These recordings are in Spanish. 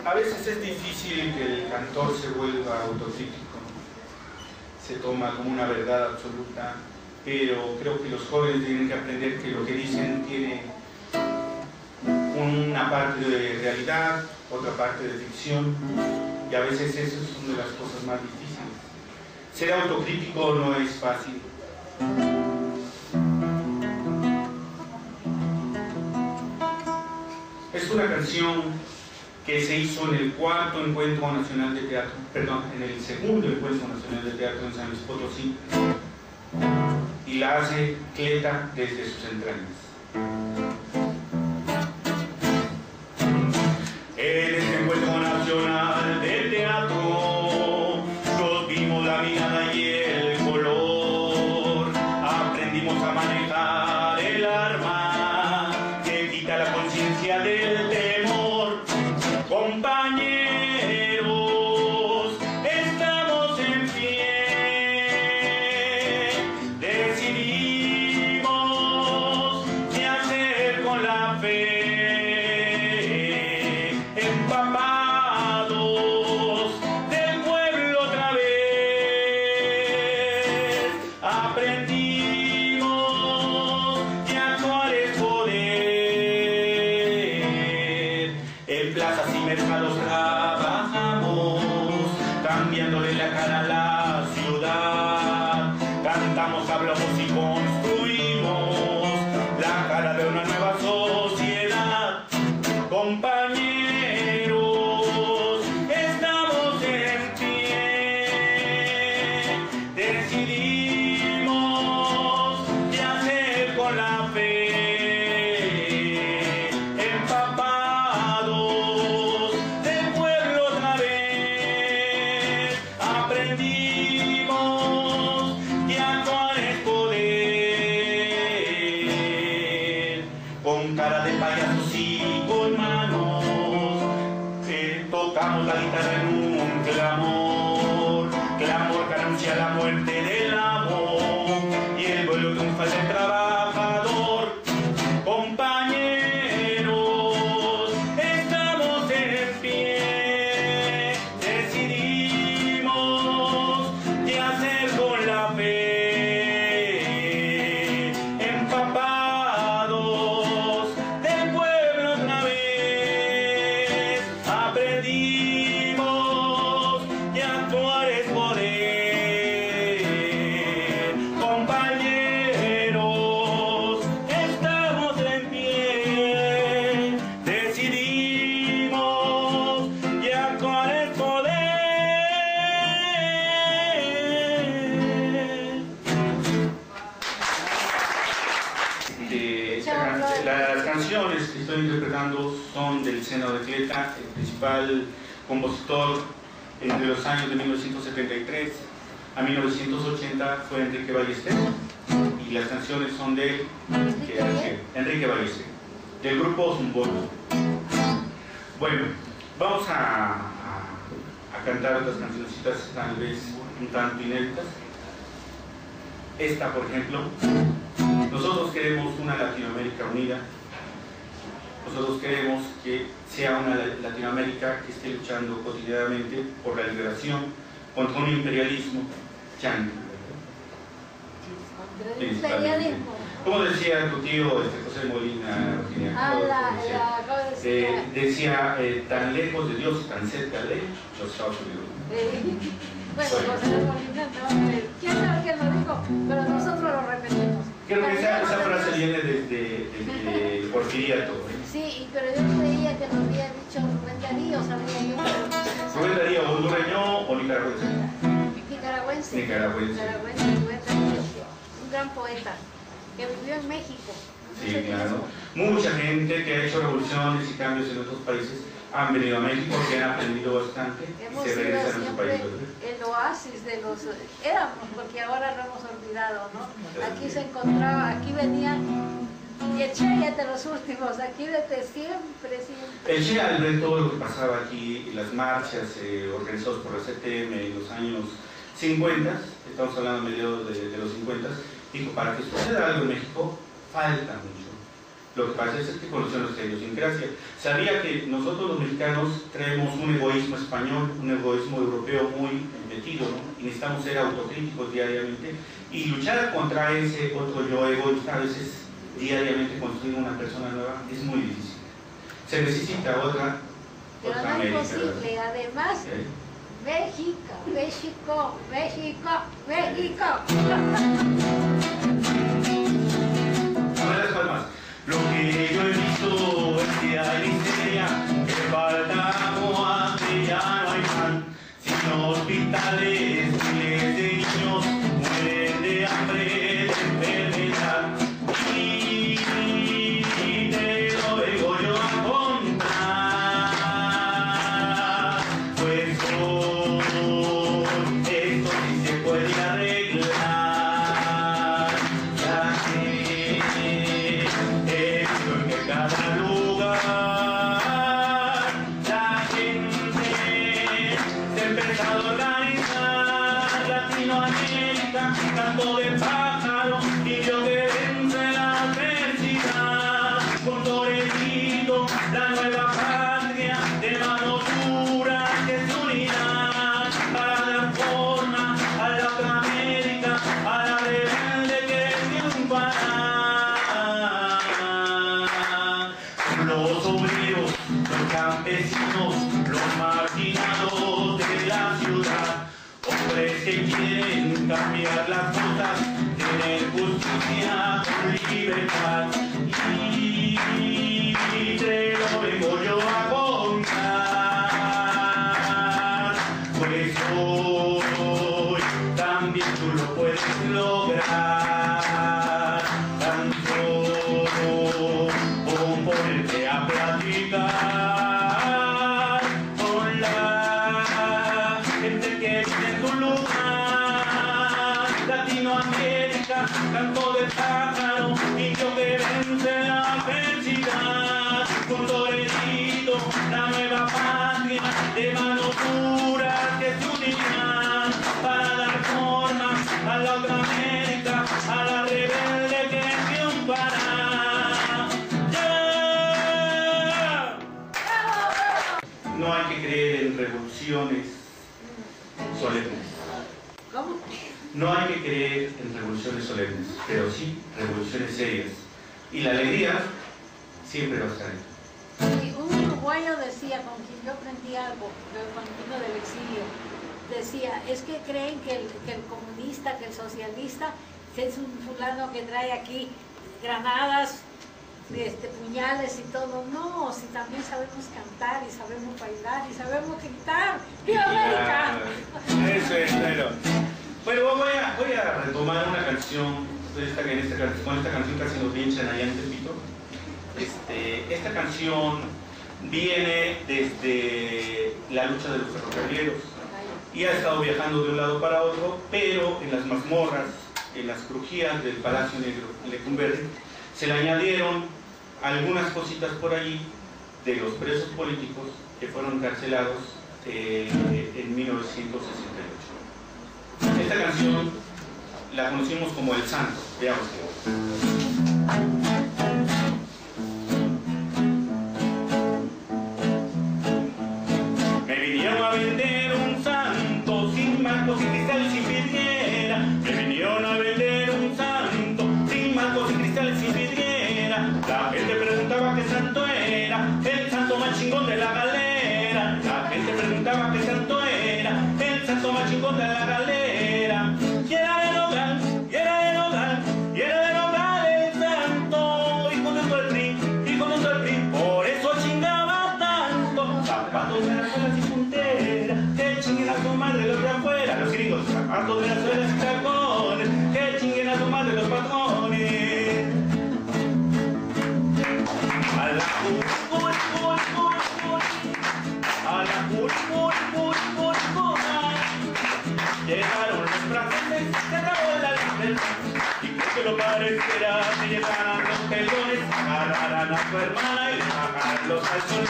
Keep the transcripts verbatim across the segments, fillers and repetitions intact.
A veces es difícil que el cantor se vuelva autocrítico, se toma como una verdad absoluta, pero creo que los jóvenes tienen que aprender que lo que dicen tiene una parte de realidad, otra parte de ficción, y a veces eso es una de las cosas más difíciles. Ser autocrítico no es fácil. Es una canción que se hizo en el cuarto Encuentro Nacional de Teatro, perdón, en el segundo Encuentro Nacional de Teatro en San Luis Potosí, y la hace Cleta desde sus entrañas. En este Encuentro Nacional de Teatro nos vimos la mirada y el color, aprendimos a manejar el arma que quita la conciencia del temor. Compañeros, estamos en pie, decidimos qué hacer con la fe, empapados del pueblo otra vez, aprendimos que actuar es poder, en plazas y mercados trabajamos, cambiándole la cara a la ciudad, cantamos, hablamos y construimos la cara de una nueva sociedad. Compañeros, estamos en pie, decidimos qué hacer con la fe, empapados del pueblo otra vez, aprendimos que actuar es poder, con cara de payasos y con manos, que tocamos la guitarra en un clamor, clamor que anuncia la muerte del amor y el vuelo triunfal del trabajador. Compañeros, estamos en pie, decidimos qué hacer con la fe, empapados del pueblo otra vez, aprendimos que actuar es poder. Compañeros, estamos en pie, decidimos que actuar es poder. De esta can- las canciones que estoy interpretando son del seno de Cleta. El principal compositor entre los años de mil novecientos setenta y tres a mil novecientos ochenta fue Enrique Ballester, y las canciones son de él, que hace Enrique Ballester, del grupo Zumbono. Bueno, vamos a, a, a cantar otras cancioncitas tal vez un tanto inéditas. Esta, por ejemplo. Nosotros queremos una Latinoamérica unida. Nosotros queremos que sea una Latinoamérica que esté luchando cotidianamente por la liberación contra un imperialismo yanqui. Principalmente. Como decía tu tío este, José Molina, Virginia, Ah, todo, la, decía, la, acabo de decir. eh, decía eh, tan lejos de Dios y tan cerca de los Estados Unidos. Eh, bueno, José Molina, no, eh, quién sabe quién lo dijo, pero nosotros lo repetimos. Creo que esa, Pero esa yo- frase viene desde, desde Porfiriato. ¿eh? Sí, pero yo creía que lo había dicho Rubén Darío, sabía yo. Rubén Darío, hondureño o nicaragüense. Nicaragüense. Nicaragüense. Nicaragüense, Rubén Darío, un gran poeta que vivió en México. Sí, claro. Mucha gente que ha hecho revoluciones y cambios en otros países han venido a México, que han aprendido bastante y Hemos se sido regresan a su siempre país. el oasis de los... Éramos, porque ahora lo hemos olvidado, ¿no? Aquí se encontraba, aquí venían... Y el Che ya de los últimos, aquí desde siempre, siempre. El Che al ver todo lo que pasaba aquí, las marchas eh, organizadas por la C T M en los años cincuenta, estamos hablando a mediados de, de los cincuenta, dijo, para que suceda algo en México, falta mucho. Lo que pasa es que conoció nuestra idiosincrasia. Sabía que nosotros los mexicanos traemos un egoísmo español, un egoísmo europeo muy metido, ¿no? Y necesitamos ser autocríticos diariamente y luchar contra ese otro yo egoísta, a veces diariamente construir una persona nueva, es muy difícil. Se necesita otra, Pero otra no América. es posible, además, ¿Sí? México, México, México, México. A ver las palmas. Lo que yo he visto es que hay miseria, que falta agua, que ya no hay pan. Sin hospitales, miles de niños mueren de hambre, de enfermedad. Y te lo vengo yo a contar, pues hoy esto sí se puede arreglar. Ya que esto en que cada lugar la gente se ha empezado a organizar. Latinoamérica, canto de pájaro, y yo que vence la adversidad. Con Toretito, la nueva patria de mano dura que se unirá para dar forma a la otra América, a la rebelde que triunfará. Los obreros, los campesinos, los marginados de la ciudad, hombres que quieren cambiar las cosas, tener justicia con libertad. Y te lo vengo yo a contar, pues hoy también tú lo puedes lograr. Tan solo con ponerte a platicar con la gente que vive en tu lugar. Latinoamérica, canto de pájaro, y yo que vence la adversidad. Con Toretito, la nueva patria de manos duras que se unirán para dar forma a la otra América, a la rebelde que triunfará. ¡Yeah! No hay que creer en revoluciones solemnes. ¿Cómo? No hay que creer en revoluciones solemnes, pero sí revoluciones serias. Y la alegría siempre va a estar ahí. Y un uruguayo decía, con quien yo aprendí algo, cuando vino del exilio, decía, es que creen que el, que el comunista, que el socialista, es un fulano que trae aquí granadas, este, puñales y todo. No, si también sabemos cantar y sabemos bailar y sabemos gritar. ¡Viva América! Eso es, claro. Bueno, voy a, voy a retomar una canción, esta, en esta, con esta canción casi nos linchan allá en Tepito. Este, esta canción viene desde la lucha de los ferrocarrileros y ha estado viajando de un lado para otro, pero en las mazmorras, en las crujías del Palacio Negro en Lecumberri, se le añadieron algunas cositas por ahí de los presos políticos que fueron encarcelados eh, en mil novecientos sesenta y ocho. Esta canción la conocimos como El Santo. Veamos qué. Me vinieron a vender un santo sin marcos, sin cristal y sin vidriera. Me vinieron a vender un santo sin marcos, sin cristal y sin vidriera. La gente preguntaba qué santo era, el santo más chingón de la galera. La gente preguntaba qué santo era, el santo más chingón de la galera. Y era de Nogral, y era de Nogral, y era de Nogral el santo. Y con esto el P R I, y con esto el P R I, por eso chingaba tanto. Zapatos de las suelas y punteras, que chinguen a su madre los de afuera. Los gringos, zapatos de las suelas y tacones, que chinguen a su madre los patrones. A la cur, cur, cur, cur, cur. A la cur, cur, cur, cur, cur. Llegaron los franceses, se acabó la libertad. Y creo que lo parecerá que llegaran los pelones, agarrarán a su hermana y le bajarán los calzones.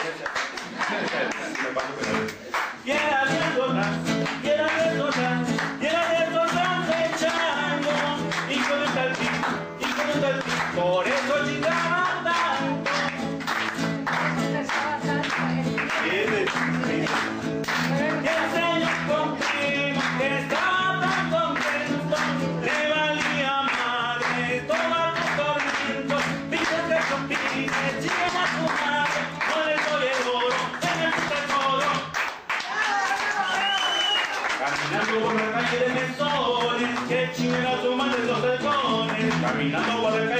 Y era de otras, y era de otras, y era de otras de chango. Y con el talpín, y con el talpín, por eso chingaba por la calle de mesones, que chinguen a su madre los halcones, caminando por la calle